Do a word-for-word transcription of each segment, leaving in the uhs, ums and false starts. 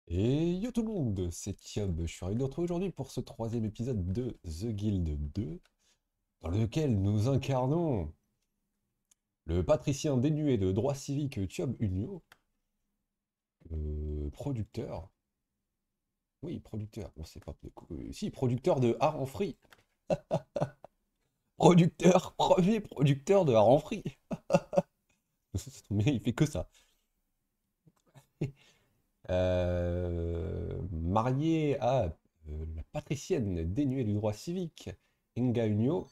Et yo tout le monde, c'est Tiob, je suis ravi de vous retrouver aujourd'hui pour ce troisième épisode de The Guild deux, dans lequel nous incarnons le patricien dénué de droits civiques Tiob Unio, euh, producteur, oui producteur, on sait pas, de quoi- euh, si producteur de hareng free, producteur, premier producteur de hareng free, ça tombe bien, il fait que ça. Euh, marié à euh, la patricienne dénuée du droit civique, Enga Unio,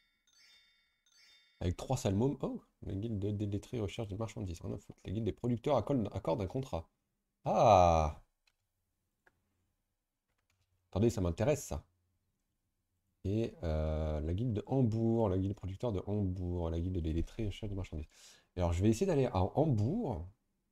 avec trois salmômes. Oh, la guilde des lettrés recherche des marchandises. Rien à foutre. La guilde des producteurs accorde, accorde un contrat. Ah! Attendez, ça m'intéresse ça. Et euh, la guilde de Hambourg, la guilde des producteurs de Hambourg, la guilde des lettrés recherche des marchandises. Alors je vais essayer d'aller à Hambourg,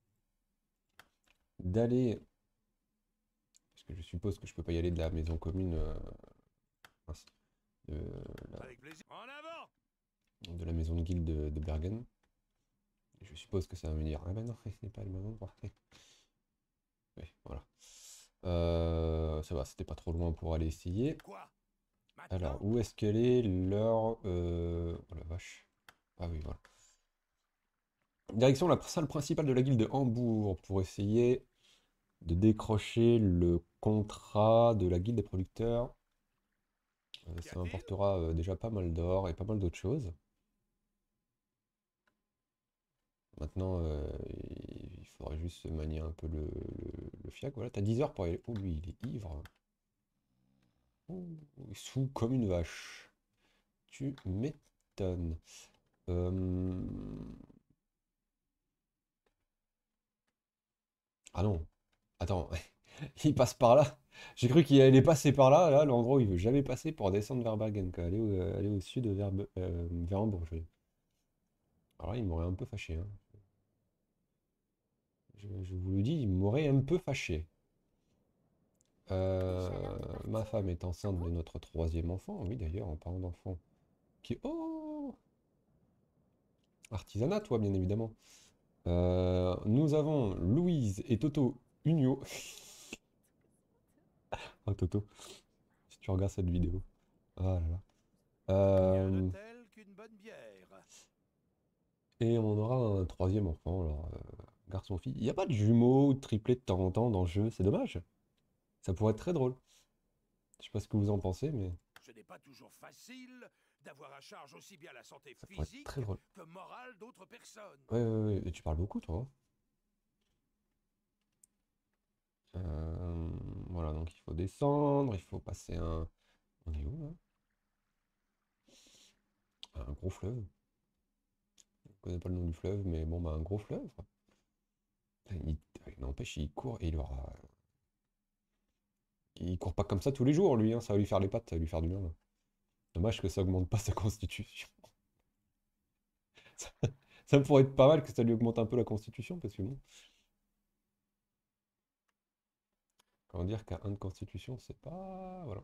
d'aller, parce que je suppose que je peux pas y aller de la maison commune, euh, mince, de, la, Avec plaisir. En avant! de la maison de guilde de, de Bergen. Je suppose que ça va me dire, ah ben non, ce n'est pas le même endroit. Oui, voilà. Euh, ça va, c'était pas trop loin pour aller essayer. Quoi? Alors, Maintenant? où est-ce qu'elle est leur... euh, Oh la vache. Ah oui, voilà. Direction la salle principale de la guilde de Hambourg pour essayer de décrocher le contrat de la guilde des producteurs. Euh, Qu'y ça a-t-il? importera euh, déjà pas mal d'or et pas mal d'autres choses. Maintenant, euh, il faudrait juste se manier un peu le, le, le fiac. Voilà, t'as dix heures pour aller... Oh, lui, il est ivre. Oh, il est sous comme une vache. Tu m'étonnes. Euh, Ah non, attends, il passe par là. J'ai cru qu'il allait passer par là, là, l'endroit où il veut jamais passer pour descendre vers Bergen, quoi. Aller au, euh, aller au sud vers, Be- euh, vers Hambourg. je veux dire. Alors là, il m'aurait un peu fâché, hein. Je, je vous le dis, il m'aurait un peu fâché. Euh, Déjà l'heure de Ma partir? femme est Ah enceinte bon? de notre troisième enfant, oui d'ailleurs, en parlant d'enfant. Qui... Oh! Artisanat, toi, bien évidemment. Euh, nous avons Louise et Toto Unio. Ah, Toto, si tu regardes cette vidéo. Ah là là. Rien de Euh, tel qu'une bonne bière. Et on aura un troisième enfant, alors euh, garçon-fille. Il n'y a pas de jumeaux ou de triplés de temps en temps dans le jeu, c'est dommage. Ça pourrait être très drôle. Je sais pas ce que vous en pensez, mais Ce n'est pas toujours facile d'avoir à charge aussi bien la santé ça pourrait être très physique drôle. que morale d'autres personnes. Ouais, ouais, ouais, et tu parles beaucoup, toi, hein. Euh, voilà, donc il faut descendre, il faut passer un... On est où, là? Un gros fleuve. Je connais pas le nom du fleuve, mais bon, bah un gros fleuve. Putain, Il, il n'empêche, il court et il aura... Il court pas comme ça tous les jours, lui, hein. Ça va lui faire les pattes, ça va lui faire du bien, là. Dommage que ça augmente pas sa constitution. Ça, ça pourrait être pas mal que ça lui augmente un peu la constitution, parce que bon... Comment dire qu'un un de constitution, c'est pas... Voilà.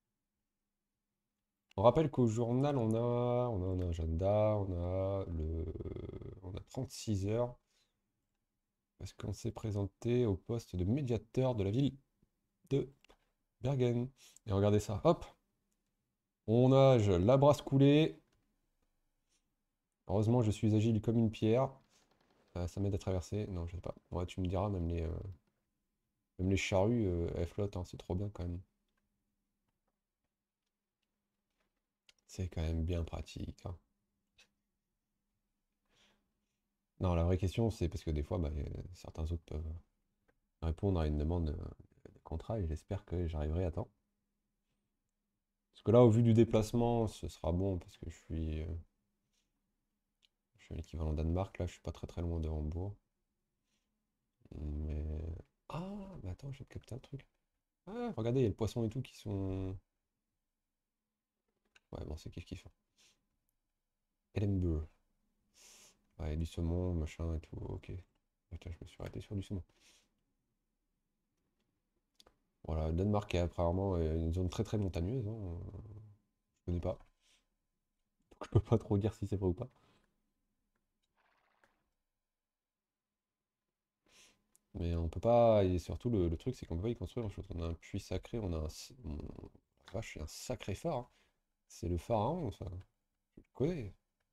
On rappelle qu'au journal, on a, on a un agenda, on a le... On a trente-six heures, parce qu'on s'est présenté au poste de médiateur de la ville de Bergen. Et regardez ça, hop, on nage la brasse coulée. Heureusement, je suis agile comme une pierre. Euh, ça m'aide à traverser. Non, je sais pas. Ouais, tu me diras, même les, euh, même les charrues, euh, elles flottent, hein, c'est trop bien quand même. C'est quand même bien pratique, hein. Non, la vraie question, c'est parce que des fois, bah, euh, certains autres peuvent répondre à une demande de, de contrat et j'espère que j'arriverai à temps. Parce que là, au vu du déplacement, ce sera bon parce que je suis, euh, je suis à l'équivalent Danemark. Là, je suis pas très très loin de Hambourg. Mais. Ah, mais attends, j'ai capté un truc. Ah, regardez, il y a le poisson et tout qui sont. Ouais, bon, c'est kiff kiff. Edinburgh. Ouais, du saumon, machin et tout. Ok. Putain, je me suis arrêté sur du saumon. Voilà, le Danemark est apparemment euh, une zone très très montagneuse, hein. Je connais pas. Donc je peux pas trop dire si c'est vrai ou pas. Mais on peut pas. Et surtout, le, le truc, c'est qu'on peut pas y construire grand chose. On a un puits sacré, on a un. s- on- la vache, c'est un sacré phare, hein. C'est le pharaon, ça. Je le connais.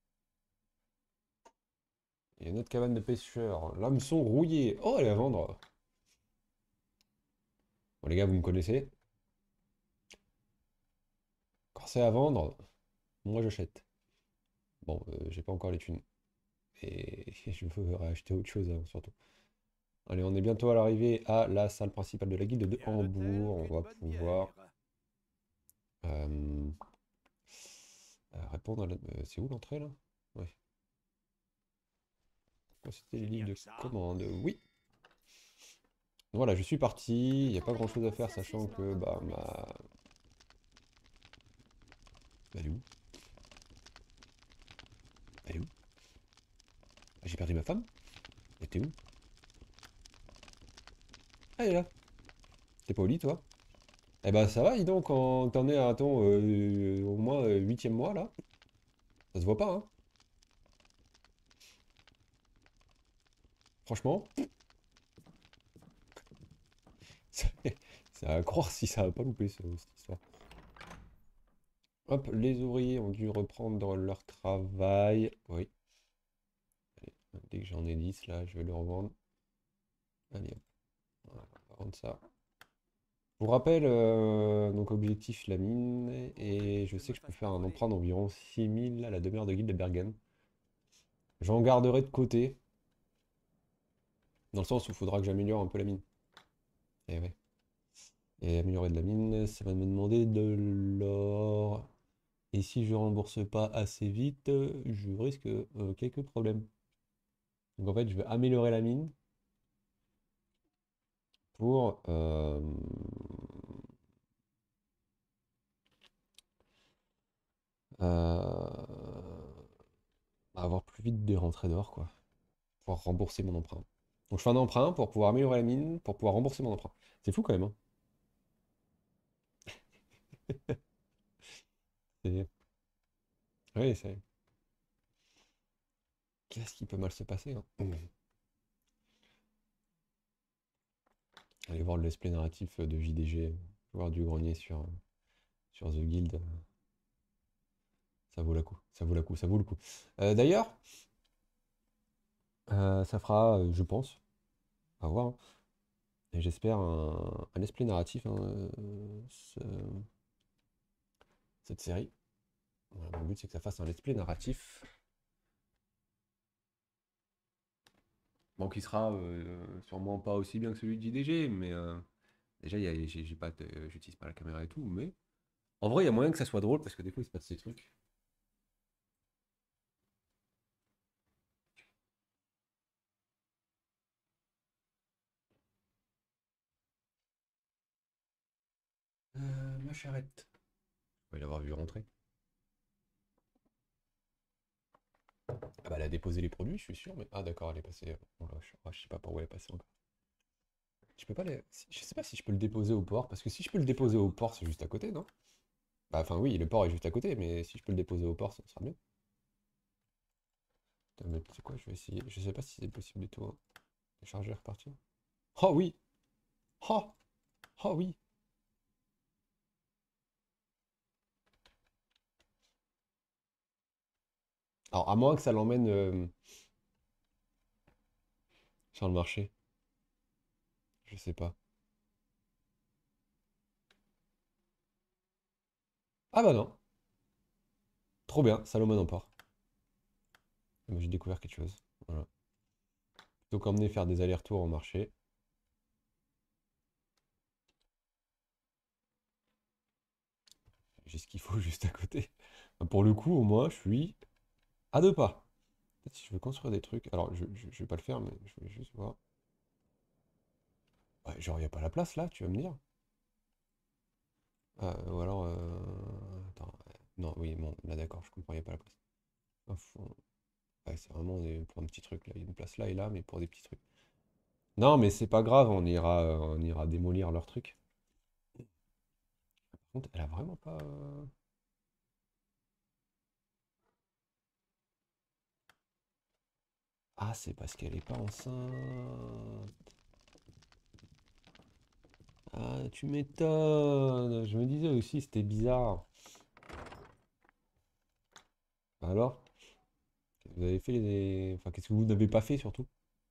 Il y a une autre cabane de pêcheurs. L'hameçon rouillé. Oh, elle est à vendre. Bon, les gars, vous me connaissez. Quand c'est à vendre, moi j'achète. Bon, euh, j'ai pas encore les thunes. Et je veux acheter autre chose, hein, surtout. Allez, on est bientôt à l'arrivée à la salle principale de la guilde de Rien de tel Hambourg. On qu'une va bonne pouvoir bière. euh, euh, répondre à la... euh, c'est où l'entrée là? Ouais. Consulter les C'est livres bien de que ça. commande. Oui. Voilà, je suis parti. Il n'y a pas grand chose à faire, sachant que bah ma. Elle est où? Elle est où? Ah, j'ai perdu ma femme? Elle était où? Ah, elle est là. T'es pas au lit, toi? Eh ben ça va, dis donc, quand t'en es à ton euh, au moins euh, huitième mois là. Ça se voit pas, hein. Franchement, c'est c'est à croire si ça va pas louper ce- cette histoire. Hop, les ouvriers ont dû reprendre leur travail. Oui, allez, dès que j'en ai dix là, je vais le revendre. Allez, hop, voilà, on va vendre ça. Je vous rappelle, euh, donc objectif la mine, et je Que je sais me que je peux fasse faire pas un voler. emprunt d'environ six mille à la demeure de guilde de Bergen. J'en garderai de côté, dans le sens où il faudra que j'améliore un peu la mine. Et ouais. Et améliorer de la mine, ça va me demander de l'or. Et si je rembourse pas assez vite, je risque euh, quelques problèmes. Donc en fait, je vais améliorer la mine pour euh, euh, avoir plus vite des rentrées d'or, quoi. Pouvoir rembourser mon emprunt. Donc je fais un emprunt pour pouvoir améliorer la mine, pour pouvoir rembourser mon emprunt. C'est fou quand même, hein. C'est- Oui, c'est... Qu'est-ce qui peut mal se passer, hein? Allez voir le let's play narratif de J D G, voir du grenier sur, sur The Guild. Ça vaut le coup, ça vaut le coup, ça vaut le coup. Euh, d'ailleurs, euh, ça fera, euh, je pense, à voir, hein, et j'espère un, un esprit narratif, hein, euh, ce- cette série. Voilà, mon but c'est que ça fasse un let's play narratif. Bon, qui sera euh, sûrement pas aussi bien que celui de J D G, mais euh, déjà, il y a- j'ai j'ai pas de- j'utilise pas la caméra et tout, mais en vrai, il y a moyen que ça soit drôle parce que des fois, il se passe ces trucs. Euh, ma charrette. On va l'avoir vu rentrer. Ah bah, elle a déposé les produits, je suis sûr, mais. Ah d'accord, elle est passée. Oh là, je... ah, je sais pas par où elle est passée encore. Je peux pas les... si- Je sais pas si je peux le déposer au port, parce que si je peux le déposer au port, c'est juste à côté, non? Bah, enfin oui, le port est juste à côté, mais si je peux le déposer au port, ça sera mieux. Putain, mais tu sais quoi, je vais essayer. Je sais pas si c'est possible du tout, hein. Télécharger, repartir. Oh oui! Oh! Oh oui! Alors, à moins que ça l'emmène euh, sur le marché. Je sais pas. Ah bah non. Trop bien, ça l'emmène en port. Ah bah, j'ai découvert quelque chose. Voilà. Plutôt qu'emmener faire des allers-retours au marché, j'ai ce qu'il faut juste à côté. Bah, pour le coup, au moins, je suis à deux pas. Peut-être si je veux construire des trucs. Alors, je, je, je vais pas le faire, mais je vais juste voir. Ouais, genre, il n'y a pas la place là, tu vas me dire. Ah, ou alors. euh, Attends. euh, Non, oui, bon, là d'accord, je comprends, il n'y a pas la place. Ah, faut- ouais, c'est vraiment des- pour un petit truc là. Il y a une place là et là, mais pour des petits trucs. Non, mais c'est pas grave, on ira, euh, on ira démolir leur truc. Par contre, elle a vraiment pas. euh, Ah, c'est parce qu'elle est pas enceinte. Ah, tu m'étonnes. Je me disais aussi, c'était bizarre. Alors, vous avez fait les... Enfin, qu'est-ce que vous n'avez pas fait surtout?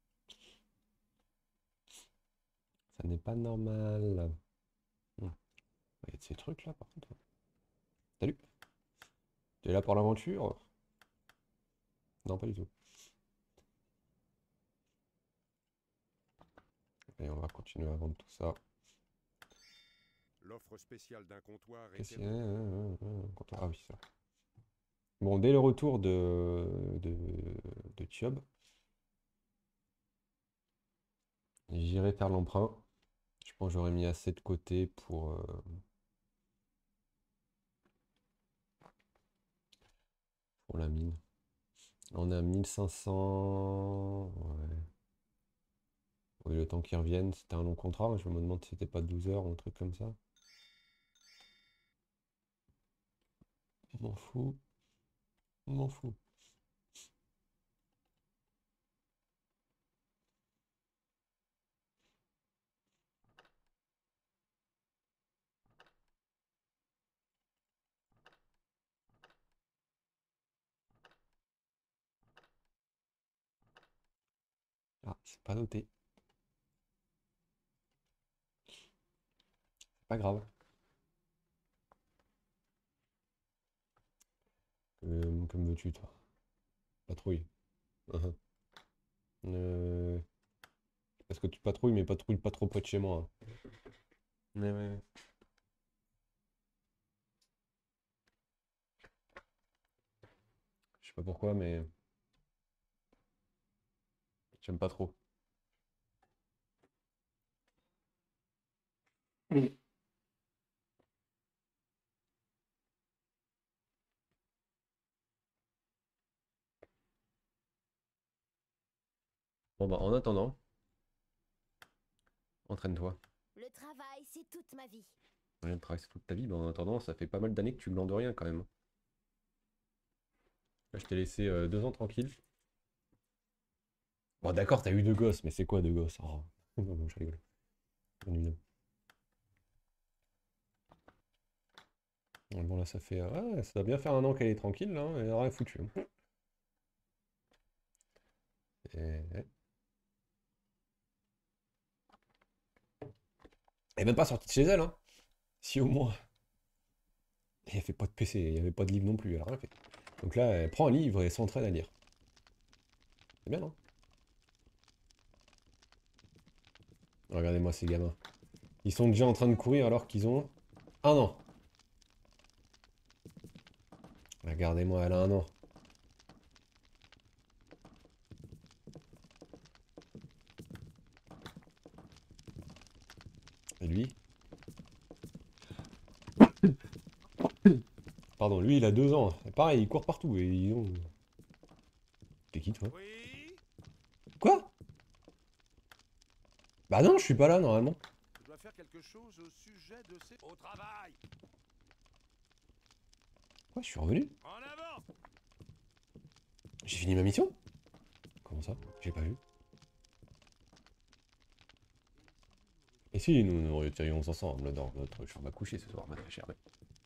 Ça n'est pas normal. Hmm. Il y a de ces trucs là, par contre. Salut. Tu es là pour l'aventure? Non, pas du tout. Et on va continuer à vendre tout ça. L'offre spéciale d'un comptoir Qu'est-ce était qu'il y a? bonne. euh, euh, euh, quand on- Ah oui, ça. Bon, dès le retour de, de, de Tiob, j'irai faire l'emprunt. Je pense que j'aurais mis assez de côté pour, euh, pour la mine. On est à mille cinq cents. Ouais. Oui, le temps qu'ils reviennent, c'était un long contrat, hein. Je me demande si c'était pas douze heures ou un truc comme ça. Je m'en fous. Je m'en fous. Ah, c'est pas noté. C'est pas grave. Euh, comme veux-tu, toi. Patrouille. Uhum. Euh, Parce que tu patrouilles, mais patrouille pas trop près de chez moi, hein. Ouais, ouais, ouais. Je sais pas pourquoi, mais j'aime pas trop. Mm. Bon bah en attendant, entraîne-toi. Le travail, c'est toute ma vie. Rien de travailler toute ta vie, bah en attendant, ça fait pas mal d'années que tu glandes rien quand même, hein. Là, je t'ai laissé euh, deux ans tranquille. Bon d'accord, t'as eu deux gosses, mais c'est quoi deux gosses? Oh. Non, non, je rigole. Bien évidemment. Ouais, bon là ça fait... euh, Ouais, ça doit bien faire un an qu'elle est tranquille là, hein, elle a rien foutu, hein. Et... Elle est même pas sortie de chez elle, hein. Si au moins. Et elle fait pas de P C, il n'y avait pas de livre non plus, elle a rien fait. Donc là, elle prend un livre et s'entraîne à lire. C'est bien, non? Regardez-moi ces gamins. Ils sont déjà en train de courir alors qu'ils ont un an. Regardez-moi, elle a un an. Et lui? Pardon, lui il a deux ans. Et pareil, il court partout et ils ont... T'es qui toi? Oui, Quoi? Bah non, je suis pas là normalement. je dois faire quelque chose au sujet de ces... Au travail. Quoi, je suis revenu? En avant. J'ai fini ma mission? Comment ça? J'ai pas vu. Et si nous nous retirions ensemble dans notre chambre à coucher ce soir, ma très chère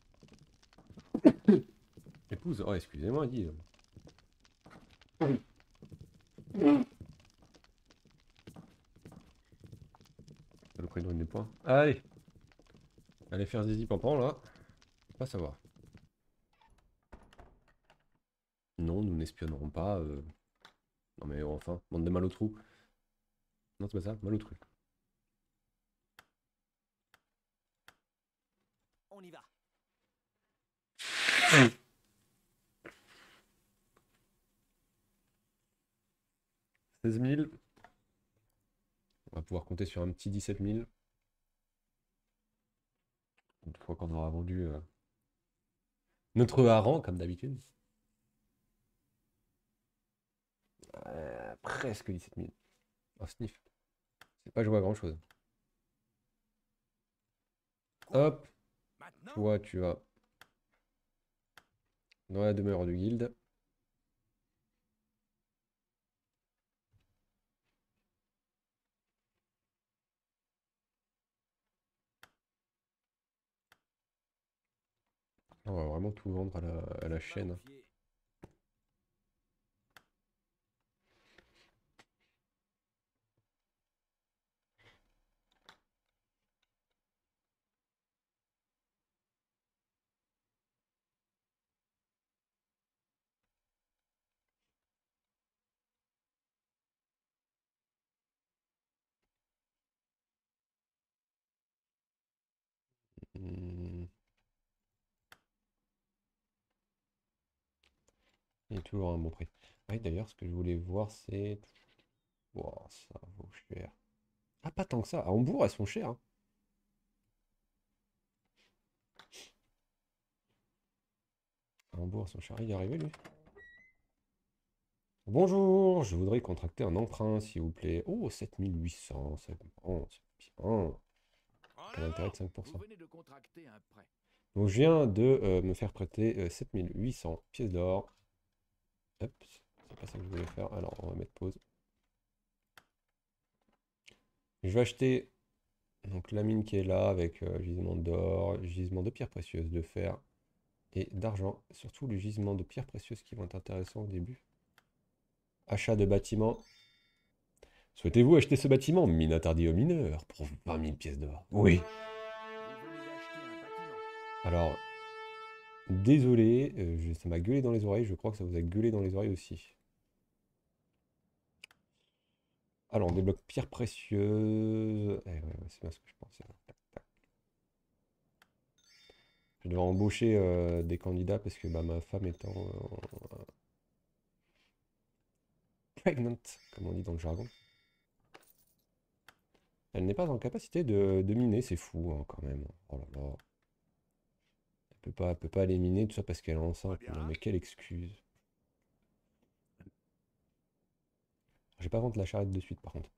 épouse? Oh, excusez-moi, dis. Le prénom n'est pas. Allez, allez faire zizi pampan là. Pas savoir. Non, nous n'espionnerons pas. euh, Non mais enfin, bande de malotrous. Non, c'est pas ça, malotrus. On y va. seize mille. On va pouvoir compter sur un petit dix-sept mille. Une fois qu'on aura vendu euh, notre hareng, comme d'habitude. Euh, presque dix-sept mille. Oh, sniff. C'est pas joué à grand chose. Hop, Maintenant. toi tu vas dans la demeure du guild. On va vraiment tout vendre à la, à la chaîne. Hmm. Il est toujours à un bon prix. Ah oui, d'ailleurs, ce que je voulais voir, c'est... Wow, ça vaut cher. Ah, pas tant que ça. À Hambourg, elles sont chères, hein. À Hambourg, elles sont chères. Il est arrivé, lui. Bonjour, je voudrais contracter un emprunt, s'il vous plaît. Oh, sept mille huit cents, ça comprend, c'est bien. Un intérêt de cinq pour cent. Donc, je viens de euh, me faire prêter euh, sept mille huit cents pièces d'or. Hop, c'est pas ça que je voulais faire. Alors, on va mettre pause. Je vais acheter donc la mine qui est là avec euh, gisement d'or, gisement de pierres précieuses, de fer et d'argent. Surtout les gisements de pierres précieuses qui vont être intéressants au début. Achat de bâtiment. Souhaitez-vous acheter ce bâtiment, mine interdit aux mineurs, pour vingt mille pièces d'or? Oui. Alors, désolé, euh, je- ça m'a gueulé dans les oreilles, je crois que ça vous a gueulé dans les oreilles aussi. Alors, on débloque pierres précieuses. Eh ouais, ouais, c'est bien ce que je pensais. Tac, tac. Je vais devoir embaucher euh, des candidats parce que bah, ma femme étant euh, pregnant, comme on dit dans le jargon, elle n'est pas en capacité de, de miner, c'est fou hein, quand même. Oh là là. Elle peut pas, elle peut pas aller miner, tout ça parce qu'elle est enceinte. Non mais quelle excuse. Je vais pas vendre la charrette de suite par contre.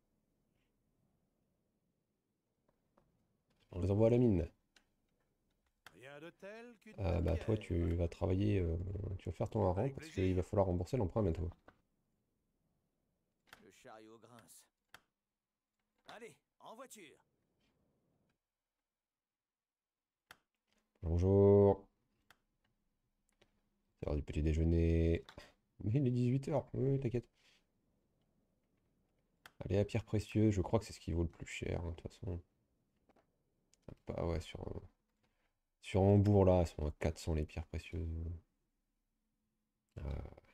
On les envoie à la mine. Rien de tel qu'une Euh, bonne bah toi bière. tu vas travailler, euh, tu vas faire ton hareng Avec parce qu'il plaisir. va falloir rembourser l'emprunt bientôt. Le chariot grince. Allez, en voiture. Bonjour. C'est l'heure du petit déjeuner. Mais il est dix-huit heures, oui, t'inquiète. Allez, la pierre précieuse, je crois que c'est ce qui vaut le plus cher, hein, de toute façon. Bah ouais, sur, euh, sur Hambourg, là, elles sont à quatre cents les pierres précieuses. Euh,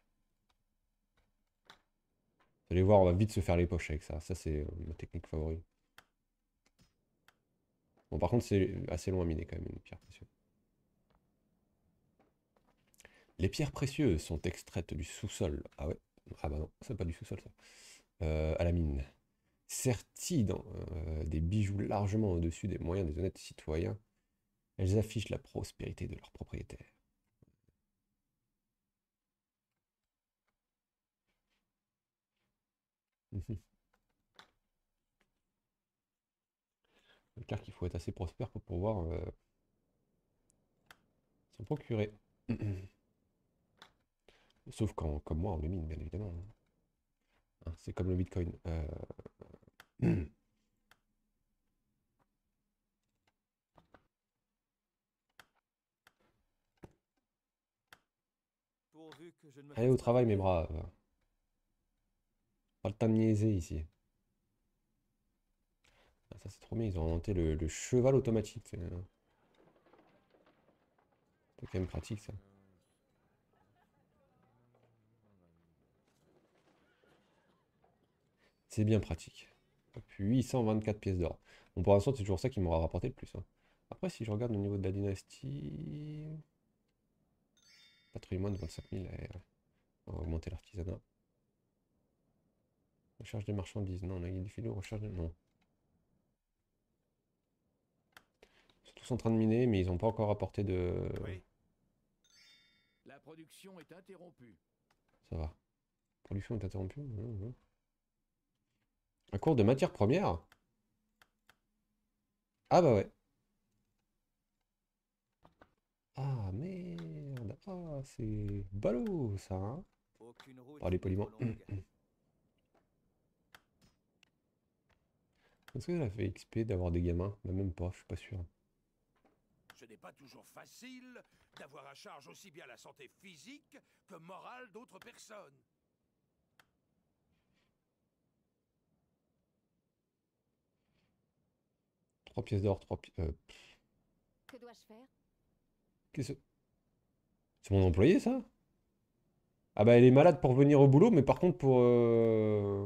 vous allez voir, on va vite se faire les poches avec ça. Ça, c'est euh, ma technique favorite. Bon, par contre, c'est assez loin à miner quand même, une pierre précieuse. Les pierres précieuses sont extraites du sous-sol. Ah ouais? Ah bah non, c'est pas du sous-sol, ça. Euh, à la mine. Serties dans euh, des bijoux largement au-dessus des moyens des honnêtes citoyens, elles affichent la prospérité de leurs propriétaires. C'est clair qu'il faut être assez prospère pour pouvoir euh, s'en procurer. Sauf quand, comme moi, on le mine, bien évidemment. Hein, c'est comme le Bitcoin. Euh... Pourvu que je ne me Allez fasse au pas travail, mes voler. braves. Pas le temps de niaiser ici. Ah, ça, c'est trop bien. Ils ont inventé le, le cheval automatique. C'est euh, c'est quand même pratique, ça. C'est bien pratique. Puis huit cent vingt-quatre pièces d'or. Bon, pour l'instant, c'est toujours ça qui m'aura rapporté le plus, hein. Après, si je regarde au niveau de la dynastie... Patrimoine, vingt-cinq mille. Eh, ouais. On va augmenter l'artisanat. Recherche des marchandises. Non, on a des filets, recherche de... Non. Ils sont tous en train de miner, mais ils n'ont pas encore apporté de... Oui. La production est interrompue. Ça va. Production est interrompue. Mmh, mmh. Un cours de matière première? Ah bah ouais. Ah merde. Ah, c'est ballot, ça, hein. Aucune route Parler n'est trop poliment. longue. Est-ce que ça fait X P d'avoir des gamins? Bah, même pas, je suis pas sûr. Je n'est pas toujours facile d'avoir à charge aussi bien la santé physique que morale d'autres personnes. Trois pièces d'or, trois pièces... Euh, Que dois-je faire? qu'est-ce... C'est mon employé, ça? Ah bah, elle est malade pour venir au boulot, mais par contre pour... euh,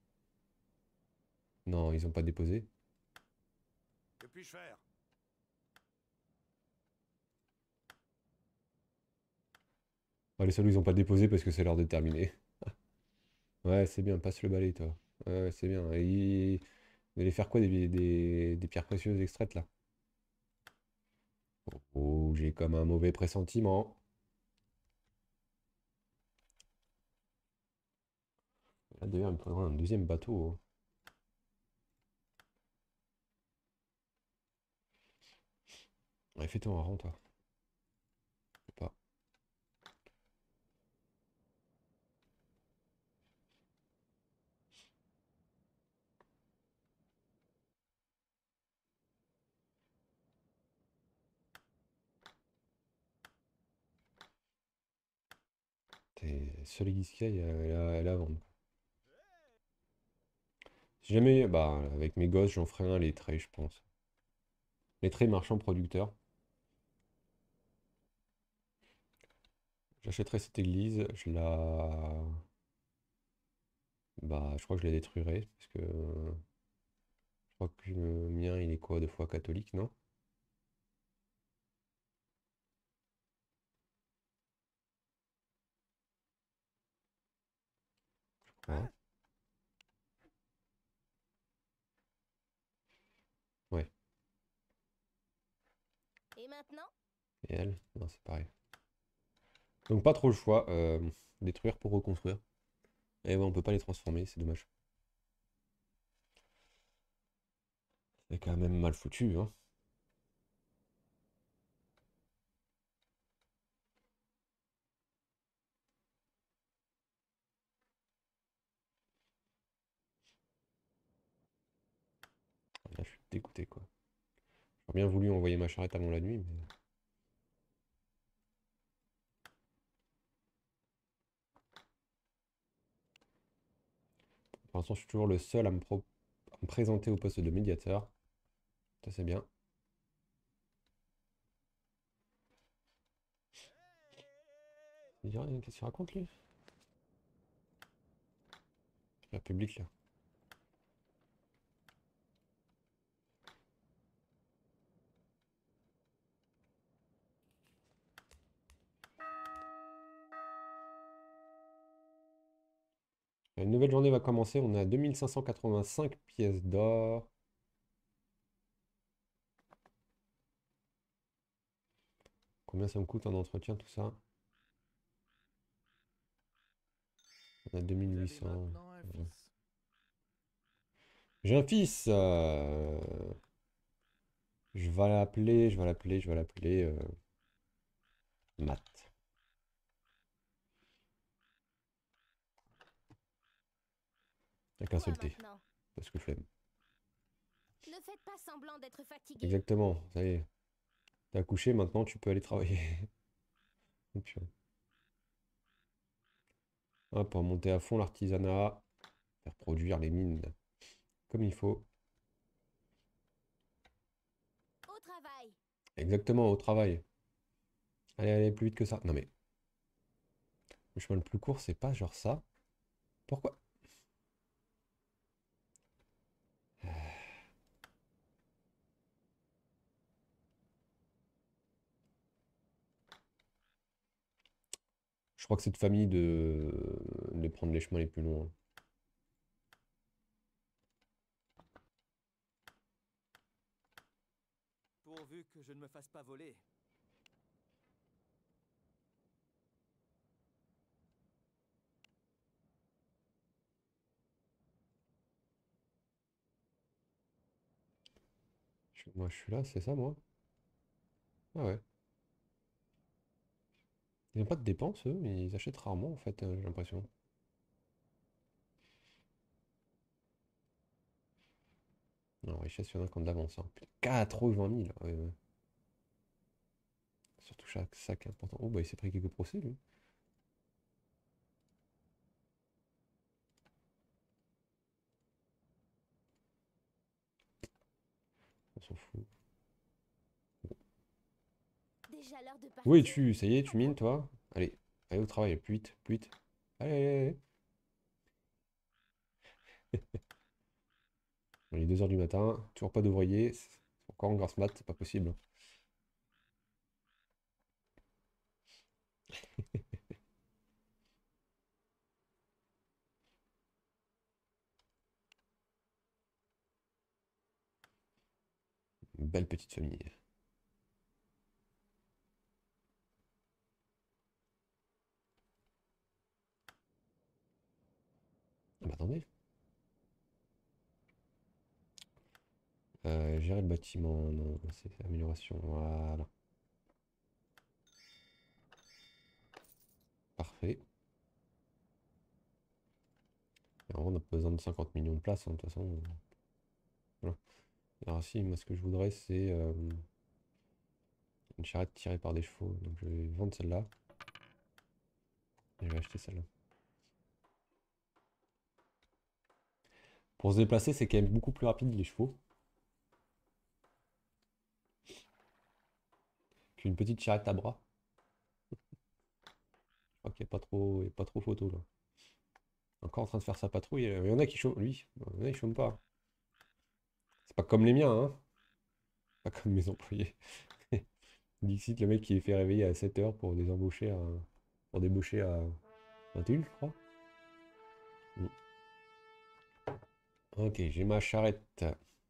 Non, ils ont pas déposé. Que puis-je faire? Ah, les seuls où ils ont pas déposé parce que c'est l'heure de terminer. Ouais, c'est bien, passe le balai, toi. Ouais, ouais, c'est bien. Et ils- Vous allez faire quoi des, des, des pierres précieuses extraites, là? Oh, oh, j'ai comme un mauvais pressentiment. Là, d'ailleurs, il me faudra un deuxième bateau, hein. Ouais, fais-toi un rang, toi. Je sais pas. T'es seul Sky, elle a, elle a à vendre. Si jamais, bah, avec mes gosses, j'en ferai un lettré, je pense. Lettré marchand producteur. J'achèterai cette église, je la... Bah, je crois que je la détruirai, parce que... Je crois que le mien, il est quoi, deux fois catholique, non? Ouais. Ouais. Et maintenant? Et elle? Non, c'est pareil. Donc pas trop le choix. euh, détruire pour reconstruire. Et ouais, on peut pas les transformer, c'est dommage. C'est quand même mal foutu, hein. Là, je suis dégoûté, quoi. J'aurais bien voulu envoyer ma charrette avant la nuit, mais... Pour l'instant, je suis toujours le seul à me, pro- à me présenter au poste de médiateur. Ça, c'est bien. Il dit rien, qu'est-ce qu'il raconte, lui? La public, là. Une nouvelle journée va commencer. On est à deux mille cinq cent quatre-vingt-cinq pièces d'or. Combien ça me coûte en entretien, tout ça? On a Vous avez deux mille huit cents. maintenant un Ouais. fils. J'ai un fils. euh, Je vais l'appeler, je vais l'appeler, je vais l'appeler euh, Matt. Avec un Quoi seul T. maintenant? Parce que flemme. Ne faites pas semblant d'être fatigué. Exactement, ça y est. T'as accouché, maintenant tu peux aller travailler. Et puis, hop, on va monter à fond l'artisanat. Faire produire les mines comme il faut. Au travail. Exactement, au travail. Allez, allez, plus vite que ça. Non mais, le chemin le plus court, c'est pas genre ça. Pourquoi? Je crois que c'est de famille de... de prendre les chemins les plus longs, hein. Pourvu que je ne me fasse pas voler. Je- Moi, je suis là, c'est ça, moi? Ah ouais. Ils n'ont pas de dépenses, eux, mais ils achètent rarement, en fait, euh, j'ai l'impression. Non, richesse, il y en a qui ont de l'avance, hein. Putain, quatre-vingt mille. Ouais, ouais. Surtout chaque sac important. Oh bah il s'est pris quelques procès lui. On s'en fout. Déjà l'heure de Où partir. es-tu? Ça y est, tu mines toi? Allez, allez au travail, plus vite, plus vite. Allez, allez, allez. Il est deux heures du matin, toujours pas d'ouvrier. C'est encore en grasse mat, c'est pas possible. Une belle petite famille. Ah bah attendez. Euh, gérer le bâtiment, non, c'est amélioration, voilà. Parfait. Alors, on a besoin de cinquante millions de places, hein, de toute façon. Voilà. Alors si, moi ce que je voudrais c'est euh, une charrette tirée par des chevaux. Donc je vais vendre celle-là. Et je vais acheter celle-là. Pour se déplacer, c'est quand même beaucoup plus rapide les chevaux qu'une petite charrette à bras. Je crois qu'il n'y a pas trop, il y a pas trop photo là. Encore en train de faire sa patrouille. Il y en a qui chôment, lui. Il y en a qui chôment pas. C'est pas comme les miens, hein. Pas comme mes employés. Dixit, le mec qui les fait réveiller à sept heures pour les embaucher à... pour débaucher à vingt et une, je crois. Mm. Ok, j'ai ma charrette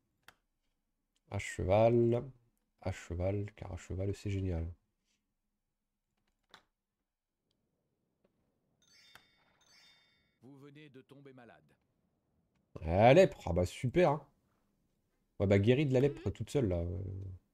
à cheval. À cheval, car à cheval, c'est génial. Vous venez de tomber malade. La lèpre, ah bah super, hein. Ouais, bah guérie de la lèpre toute seule, là. euh.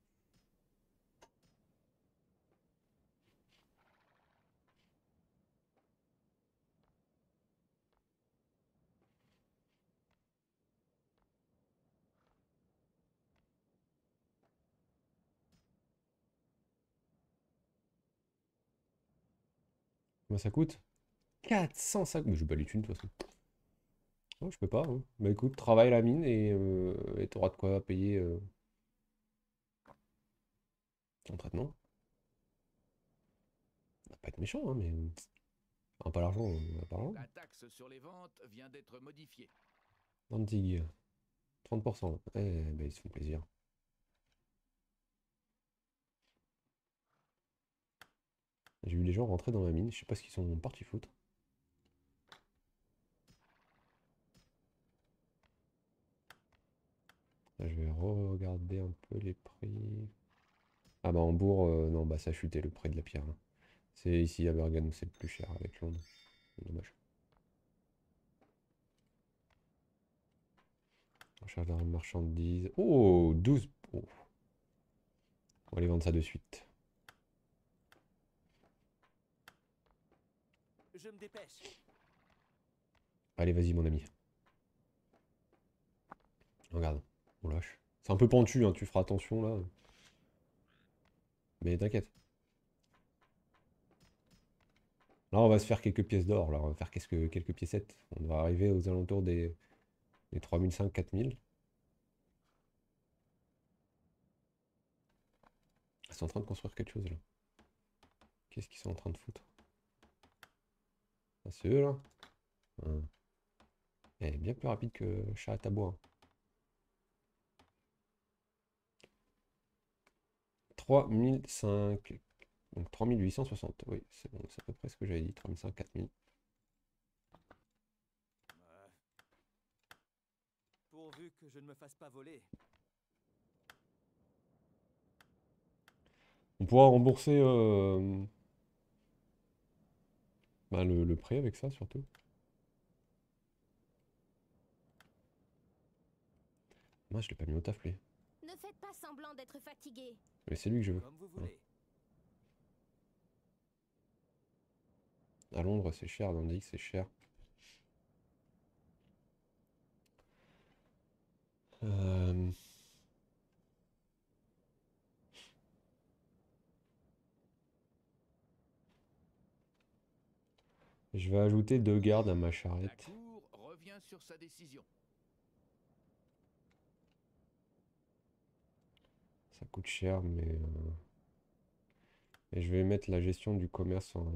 Combien ça coûte? quatre cent cinquante. Mais je vais pas les thunes, de toute façon. Oh, je peux pas, hein. Bah écoute, travaille la mine et euh, et t'auras de quoi payer euh, ton traitement. Ça va pas être méchant, hein, mais... euh, enfin, pas l'argent, on a pas l'argent. La taxe sur les ventes vient d'être modifiée. Danzig, trente pour cent. Eh ben, ils se font plaisir. J'ai vu les gens rentrer dans ma mine, je sais pas ce qu'ils sont partis foutre. Là, je vais regarder un peu les prix. Ah bah Hambourg, euh, non, bah ça a chuté le prix de la pierre, là. C'est ici à Bergen où c'est le plus cher avec Londres. C'est dommage. Recherche de marchandises. Oh, douze. Oh. On va aller vendre ça de suite. Je me dépêche. Allez, vas-y, mon ami. Regarde, on lâche. C'est un peu pentu, hein, tu feras attention là. Mais t'inquiète. Là, on va se faire quelques pièces d'or. Là, on va faire quelques, quelques piécettes. On va arriver aux alentours des, des trois mille cinq cents, quatre mille. Ils sont en train de construire quelque chose là. Qu'est-ce qu'ils sont en train de foutre? Ah, c'est eux là? Hein. Eh, bien plus rapide que charrette à bois, hein. trois mille cinq. Donc trois mille huit cent soixante. Oui, c'est bon, c'est à peu près ce que j'avais dit. trois mille cinq, quatre mille. Ouais. Pourvu que je ne me fasse pas voler. On pourra rembourser euh, bah, le, le prêt avec ça surtout. Moi, je l'ai pas mis au taf, lui. Ne faites pas semblant d'être fatigué. Mais c'est lui que je veux. Comme vous Voilà. voulez. À Londres, c'est cher. Dans le c'est cher. Euh, Je vais ajouter deux gardes à ma La charrette. cour revient sur sa décision. Ça coûte cher, mais... euh, Et je vais mettre la gestion du commerce en...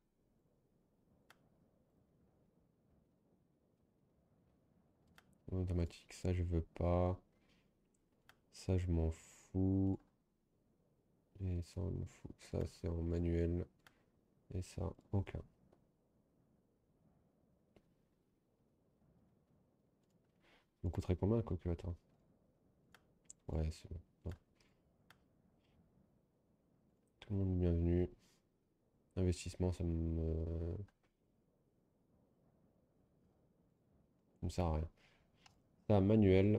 en automatique. Ça, je veux pas. Ça, je m'en fous. Et ça, on m'en fout. Ça, c'est en manuel. Et ça, aucun. Ça me coûterait combien, quoique, attends. Ouais, c'est bon. Non. Tout le monde est bienvenu. Investissement, ça me... ça me sert à rien. Ça, manuel.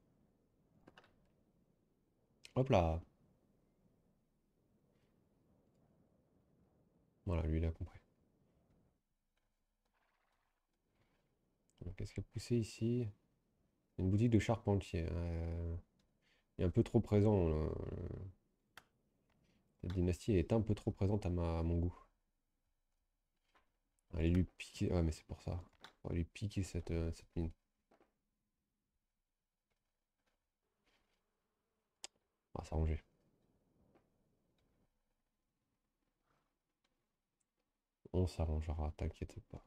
Hop là. Voilà, lui, il a compris. Qu'est-ce qu'il a poussé ici? Une boutique de charpentier. Euh, il est un peu trop présent. Là. Cette dynastie est un peu trop présente à, ma, à mon goût. Allez lui piquer. Ouais, mais c'est pour ça. On va lui piquer cette, euh, cette mine. On va s'arranger. On s'arrangera, t'inquiète pas.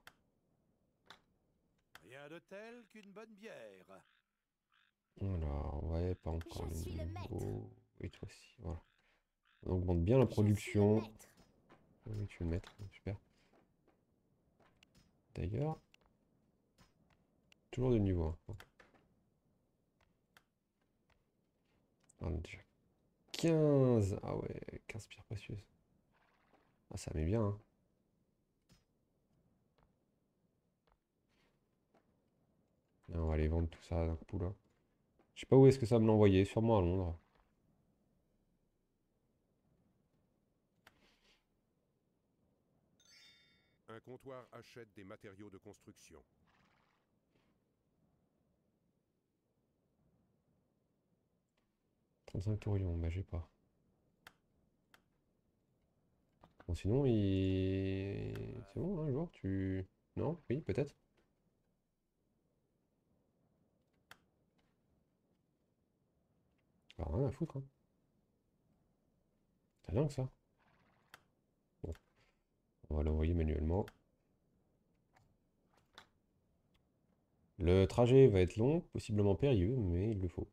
Rien de tel qu'une bonne bière. Alors, ouais, pas encore Je le suis le maître. niveau. Et toi aussi, voilà. On augmente bien la Je suis le production. maître. Oui, tu veux le mettre, super. D'ailleurs, toujours de niveau. Hein. Ok. On a déjà quinze. Ah ouais, quinze pierres précieuses. Ah, ça met bien. Hein. Là, on va aller vendre tout ça d'un coup là. Je sais pas où est-ce que ça me l'a envoyé, sûrement à Londres. Un comptoir achète des matériaux de construction. trente-cinq tourions, bah j'ai pas. Bon, sinon, il... c'est bon, un jour, tu... Non? Oui, peut-être? Bah, rien à foutre, hein. C'est dingue, ça. Bon, on va l'envoyer manuellement. Le trajet va être long, possiblement périlleux, mais il le faut.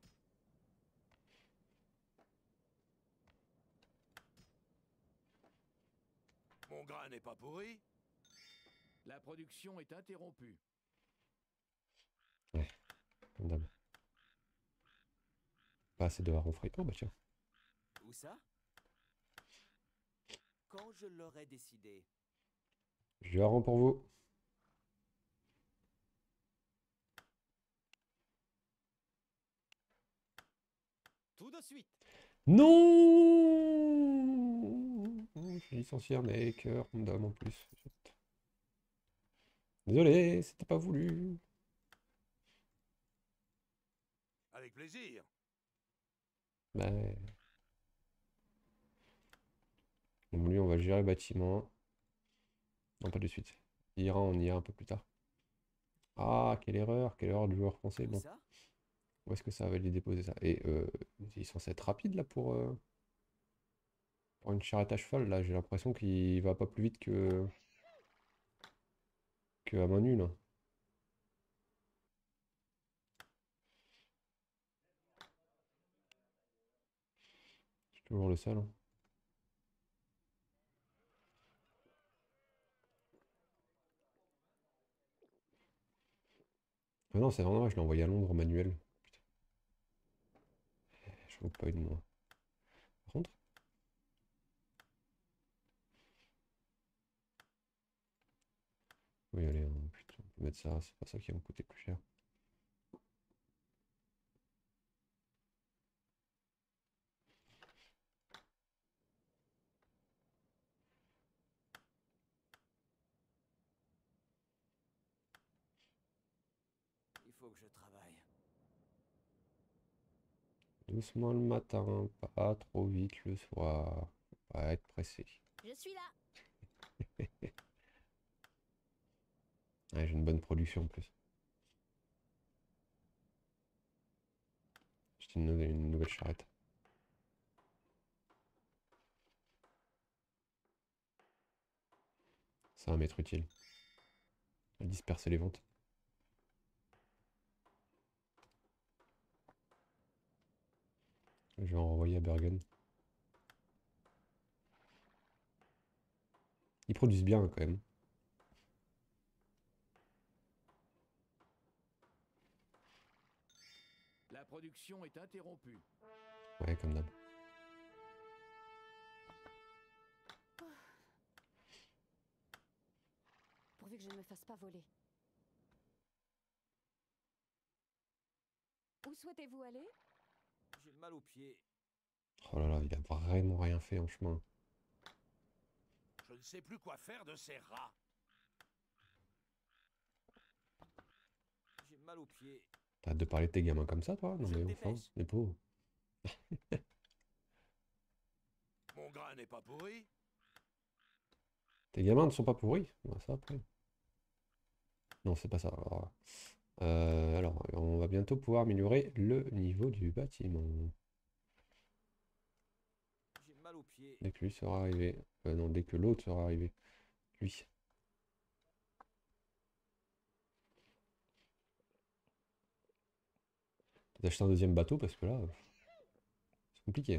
Mon grain n'est pas pourri. La production est interrompue. Ouais, comme d'hab. Pas assez de harengs frais. Oh, bah tiens. Où ça? Quand je l'aurais décidé. J'ai hareng pour vous. Tout de suite. Non! Je suis licencié un mec, euh, random en plus. Désolé, c'était pas voulu. Avec plaisir. Bah, ouais. Bon, lui, on va gérer le bâtiment. Non, pas de suite. Ira, on ira un peu plus tard. Ah, quelle erreur, quelle erreur du joueur français. Où Bon, ça? où est-ce que ça va lui déposer ça? Et euh, il est censé être rapide là pour, euh, pour une charrette à cheval. Là, j'ai l'impression qu'il va pas plus vite que, que à main nue là. Je suis toujours le seul. Hein. Ah non, c'est vraiment, je l'ai envoyé à Londres en manuel. Putain, je veux pas une moi. Par contre, oui, allez, hein, putain, on peut mettre ça, c'est pas ça qui va me coûter plus cher. Il faut que je travaille. Doucement le matin, pas trop vite le soir. Faut pas être pressé. Je suis là. Ouais, j'ai une bonne production en plus. J'ai une, une nouvelle charrette. Ça va m'être utile. À disperser les ventes. Je vais en renvoyer à Bergen. Ils produisent bien quand même. La production est interrompue. Ouais, comme d'hab. Pourvu que je ne me fasse pas voler. Où souhaitez-vous aller? J'ai mal aux pieds. Oh là là, il a vraiment rien fait en chemin. Je ne sais plus quoi faire de ces rats. J'ai mal aux pieds. T'arrêtes de parler de tes gamins comme ça, toi? Non Je mais me enfin, dépêche. les pauvres. Mon grain n'est pas pourri. Tes gamins ne sont pas pourris? Bah, ça après. Non, c'est pas ça. Alors, euh, alors, on va bientôt pouvoir améliorer le niveau du bâtiment. J'ai mal aux pieds. Dès que lui sera arrivé. Euh, non, dès que l'autre sera arrivé. Lui. D'acheter un deuxième bateau parce que là, c'est compliqué.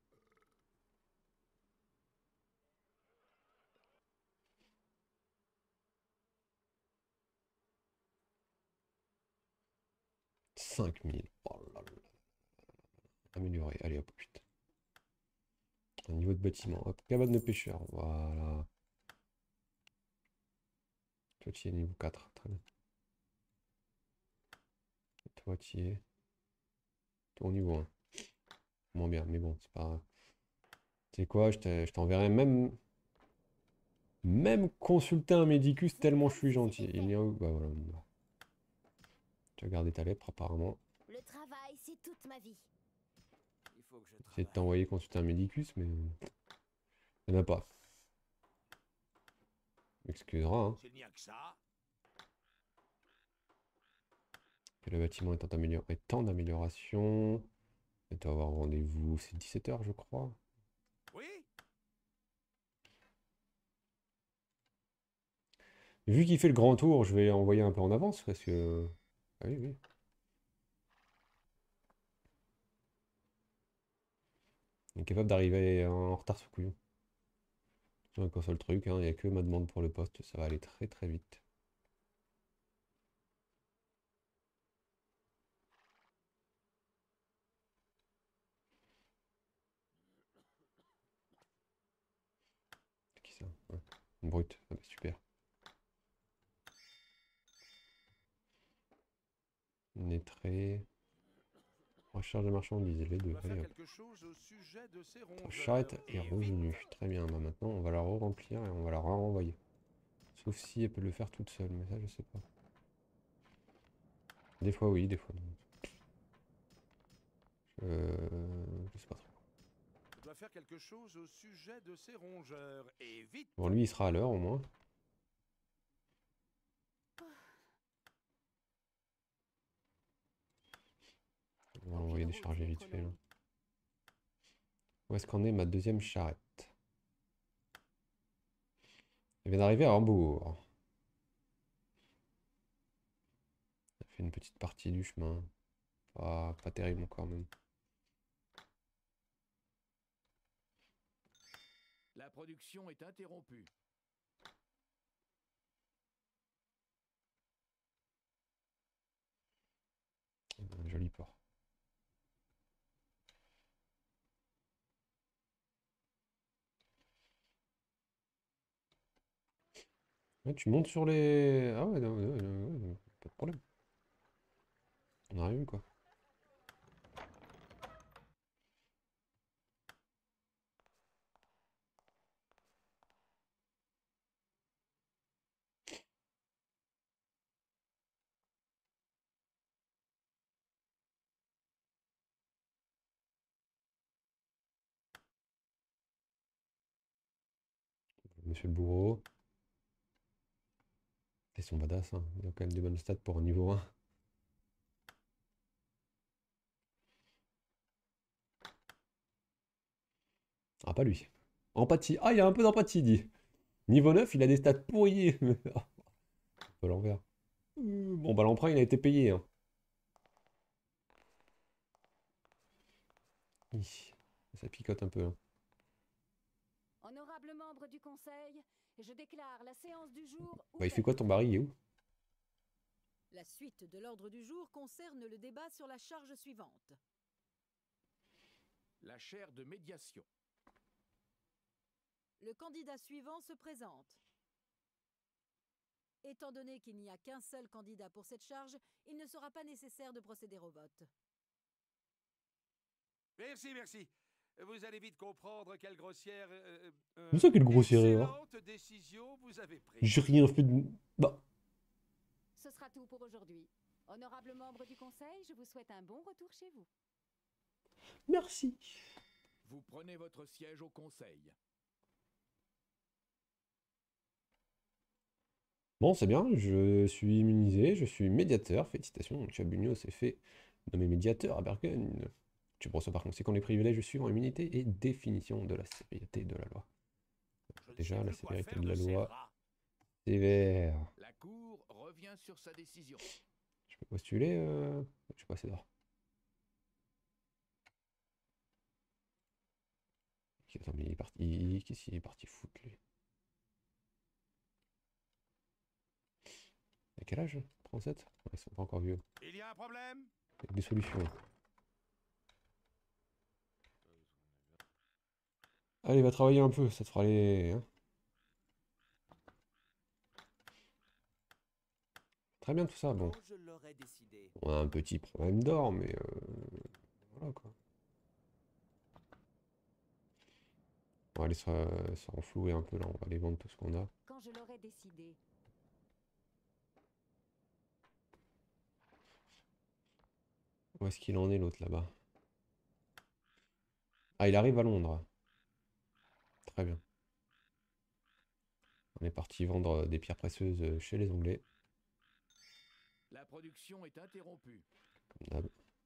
cinq mille. Oh là là. Améliorer. Allez hop, putain. Un niveau de bâtiment. Hop, cabane de pêcheur. Voilà. Toi, tu es niveau quatre. Très bien. Et toi, tu es. Toi, au niveau un. Moins bien, mais bon, c'est pas grave. Tu sais quoi, je te- je t'enverrai même. Même consulter un médicus tellement je suis gentil. Il y a où? Bah voilà. Bon. Tu as gardé ta lèpre apparemment. Le travail, c'est toute ma vie. Il faut que je J'essaie de travaille. t'envoyer consulter un médicus, mais. Il n'y en a pas. M'excusera, hein. S'il n'y a que ça. Que le bâtiment est en, amélior- est en amélioration. Et tu vas avoir rendez-vous, c'est dix-sept heures, je crois. Oui. Vu qu'il fait le grand tour, je vais envoyer un peu en avance parce que. Ah oui, oui. Il est capable d'arriver en retard ce couillon. C'est un seul truc, hein, il n'y a que ma demande pour le poste, ça va aller très très vite. C'est qui ça? Ouais. Une brute, ah bah, super. Nettré. Recharge de marchandises, les Je deux. dois faire Allez hop. quelque chose au sujet de ces Notre rongeurs. charrette est Et vite. revenue. Très bien, bah maintenant on va la re-remplir et on va la renvoyer. Sauf si elle peut le faire toute seule, mais ça je sais pas. Des fois oui, des fois non. Euh, je sais pas trop. Je dois faire quelque chose au sujet de ces rongeurs. Et vite. Bon, lui il sera à l'heure au moins. On va l'envoyer Aucune route décharger n'est vite trop fait là. longue. Où est-ce qu'en est ma deuxième charrette? Elle vient d'arriver à Hambourg. Elle fait une petite partie du chemin. Pas, pas terrible encore même. La production est interrompue. Un joli port. Ouais, tu montes sur les... Ah ouais, non, ouais, ouais, ouais, ouais, pas de problème. On arrive quoi. Monsieur le bourreau. Après, ils sont badass, hein. Ils ont quand même des bonnes stats pour un niveau un. Ah, pas lui. Empathie. Ah, il y a un peu d'empathie, dit. Niveau neuf, il a des stats pourries. À l'envers. Euh, Bon, bah l'emprunt, il a été payé, hein. Hi, ça picote un peu, hein. Honorable membre du Conseil, je déclare la séance du jour Bah, il fait ouverte. quoi ton baril, il est où? La suite de l'ordre du jour concerne le débat sur la charge suivante. La chaire de médiation. Le candidat suivant se présente. Étant donné qu'il n'y a qu'un seul candidat pour cette charge, il ne sera pas nécessaire de procéder au vote. Merci, merci. Vous allez vite comprendre quelle grossière... Euh, euh, C'est ça, quelle grossière erreur. excellente décision vous avez prise. J'ai rien fait de... Bah, Ce sera tout pour aujourd'hui. Honorable membre du Conseil, je vous souhaite un bon retour chez vous. merci. Vous prenez votre siège au conseil. Bon, c'est bien, je suis immunisé, je suis médiateur. Félicitations, Chabugno s'est fait nommer médiateur à Bergen. Tu reçois par conséquent les privilèges suivants, immunité et définition de la sévérité de la loi. Je ne Déjà, sais la plus quoi sévérité faire de la ces loi. rats. Sévère. La Cour revient sur sa décision. Je peux postuler euh... Je suis pas assez d'or. Attends, mais il est parti... Qu'est-ce qu'il est parti foutre, lui? À quel âge? trente-sept? Ouais, ils sont pas encore vieux. Il y a un problème? Avec des solutions. Allez, va travailler un peu, ça te fera aller... hein. Très bien tout ça, bon. Quand je l'aurais décidé. On a un petit problème d'or, mais... euh, voilà, quoi. On va aller se, se renflouer un peu, là. On va aller vendre tout ce qu'on a. Quand je l'aurai décidé. Où est-ce qu'il en est, l'autre, là-bas? Ah, il arrive à Londres. Très bien. On est parti vendre des pierres précieuses chez les Anglais. La production est interrompue. Comme d'hab.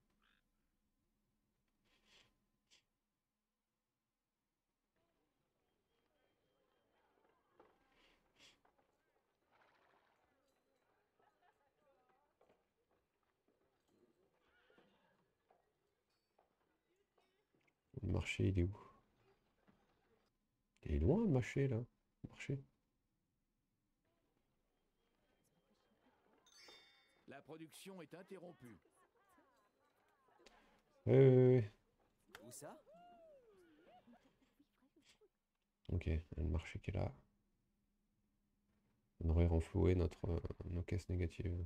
Le marché, il est où? Il est loin, le marché, là. Le marché. La production est interrompue. Ouais, ouais, ouais. Où ça? Ok, le marché qui est là. On aurait renfloué notre, euh, nos caisses négatives.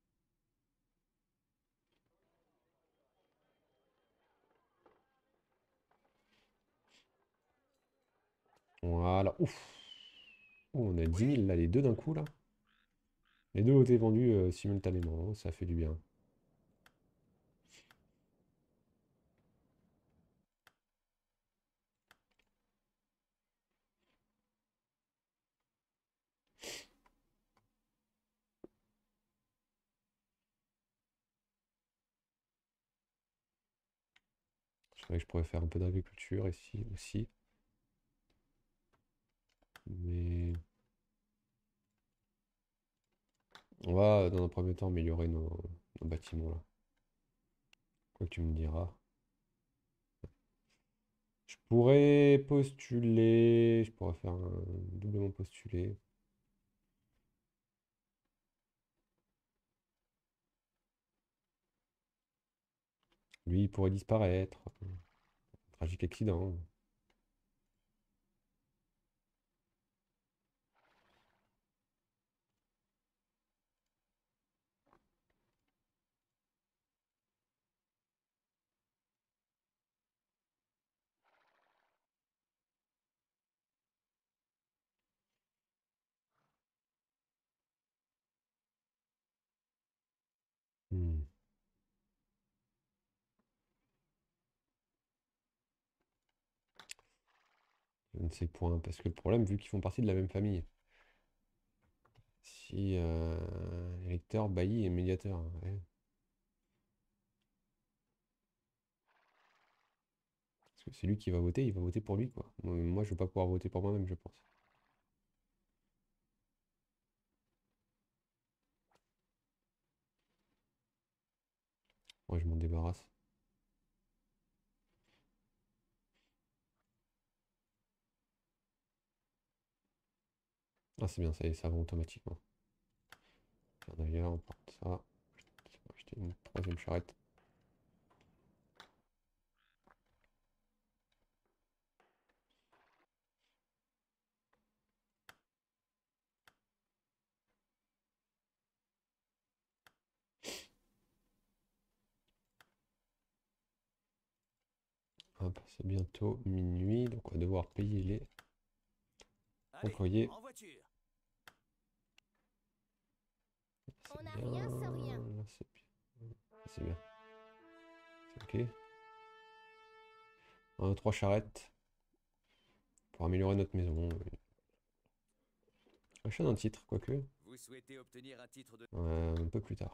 Voilà. Ouf. Oh, on a dix mille là, les deux d'un coup là. Les deux ont été vendus euh, simultanément, hein, ça fait du bien. Je savais que je pourrais faire un peu d'agriculture ici aussi. Mais on va dans un premier temps améliorer nos, nos bâtiments là. Quoi que tu me diras. Je pourrais postuler. Je pourrais faire un doublement postuler. Lui, il pourrait disparaître. Tragique accident. Hmm. Je ne sais point, parce que le problème, vu qu'ils font partie de la même famille, Si euh, électeur, bailli et médiateur. Ouais. Parce que c'est lui qui va voter, il va voter pour lui, quoi. Moi, moi, je vais pas pouvoir voter pour moi-même, je pense. Moi, je m'en débarrasse. Ah, c'est bien, ça, y est, ça va automatiquement. Tiens, d'ailleurs, on prend ça. On va acheter une troisième charrette. Hop, c'est bientôt minuit, donc on va devoir payer les Allez, employés. en voiture. C'est On n'a bien, rien sans rien. là, c'est bien. C'est bien. C'est ok. On a trois charrettes pour améliorer notre maison. Achat d'un titre, quoique. Vous souhaitez obtenir un titre de... Euh, un peu plus tard.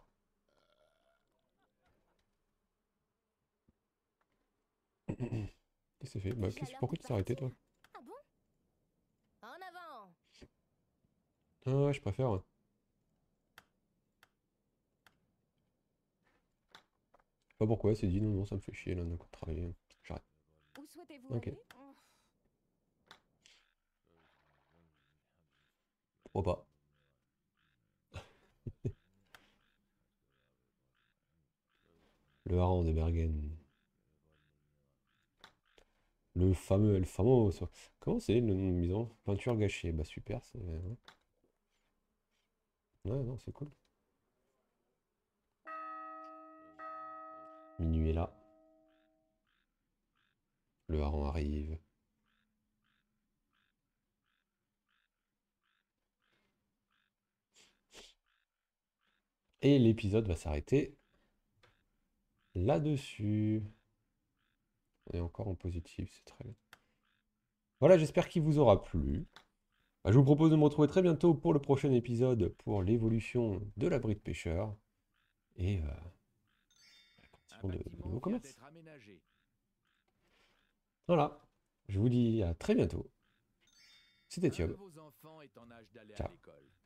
Qu'est-ce que c'est fait? Bah, Déjà qu'est-ce- l'heure pourquoi de tu t'es arrêté, toi? partir. Ah bon? En avant. Ah ouais, je préfère. Ouais. Je sais pas pourquoi, c'est dit non, non, ça me fait chier là, d'un coup de travailler. J'arrête. Où souhaitez-vous Ok. aller? Oh, Pourquoi pas? Le hareng de Bergen. Le fameux El Famoso. Comment c'est le nom de maison? Peinture gâchée. Bah super, c'est. Ouais, ouais, non, c'est cool. Minuit est là. Le hareng arrive. Et l'épisode va s'arrêter là-dessus. On est encore en positif, c'est très bien. Voilà, j'espère qu'il vous aura plu. Bah, je vous propose de me retrouver très bientôt pour le prochain épisode pour l'évolution de l'abri de pêcheurs et euh, la Un continuation de, de bâtiment nouveaux vient commerces. d'être aménagé. Voilà, je vous dis à très bientôt. C'était Un de Thiob. vos enfants est en âge d'aller à Ciao. l'école.